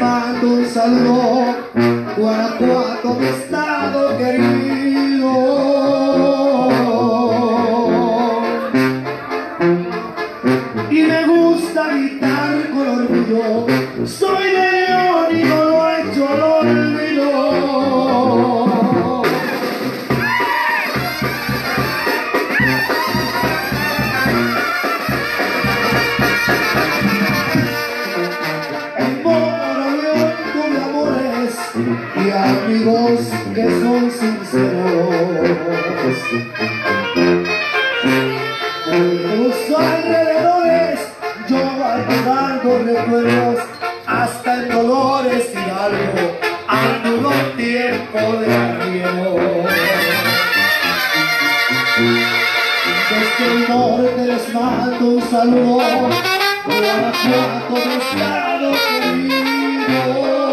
mando un saludo, Guanajuato, mi estado querido. Y me gusta gritar con orgullo, soy de León y no lo he hecho al olvido. Y amigos que son sinceros, por los alrededores yo guardando recuerdos, hasta en Dolores Hidalgo ando un tiempo de arriero. Desde el norte les mando un saludo, Guanajuato, mi estado querido.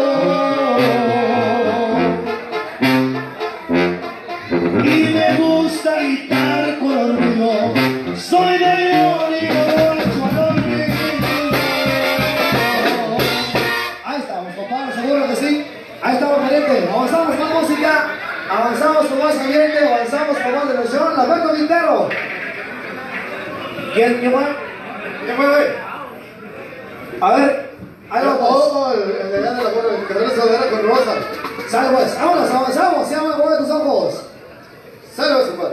Y me gusta gritar con orgullo, soy de León y no lo he hecho al olvido. Ahí estamos, compadre, seguro que sí. Ahí estamos, caliente. Avanzamos con música, avanzamos con más ambiente, avanzamos con más diversión. La Alberto Quintero. ¿Quién más? ¿Quién fue? A ver, ahí va. Oh, el de allá de la borra, el carrera saudera con rosa. Sale pues, vámonos, avanzamos, se llama Mueve tus ojos. Sale, pues, compadre.